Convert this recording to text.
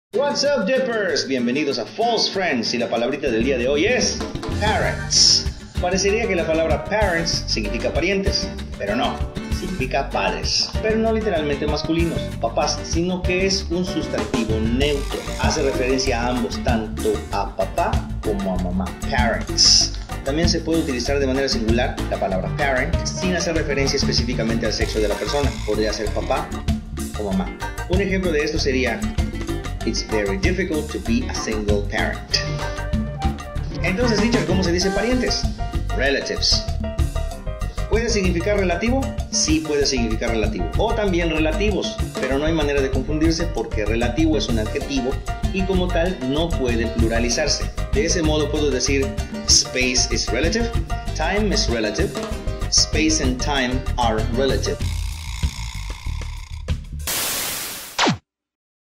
What's up, Dippers? Bienvenidos a False Friends y la palabrita del día de hoy es parents. Parecería que la palabra parents significa parientes, pero no, significa padres, pero no literalmente masculinos, papás, sino que es un sustantivo neutro. Hace referencia a ambos, tanto a papá como a mamá. Parents. También se puede utilizar de manera singular la palabra parent sin hacer referencia específicamente al sexo de la persona. Podría ser papá o mamá. Un ejemplo de esto sería: It's very difficult to be a single parent. Entonces, teacher, ¿cómo se dice parientes? Relatives. ¿Puede significar relativo? Sí, puede significar relativo. O también relativos, pero no hay manera de confundirse porque relativo es un adjetivo y como tal no puede pluralizarse. De ese modo puedo decir space is relative, time is relative, space and time are relative.